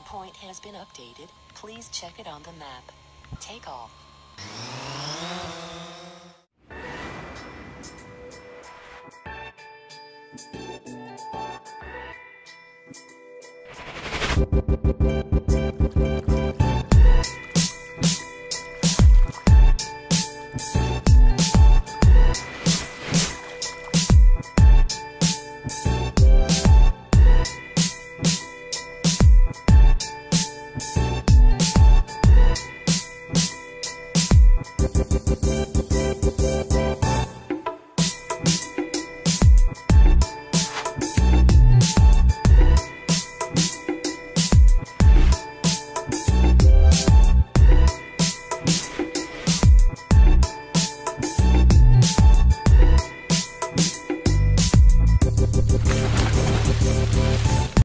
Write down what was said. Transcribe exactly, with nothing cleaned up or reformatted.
drone point has been updated. Please check it on the map. Take off. Thank you.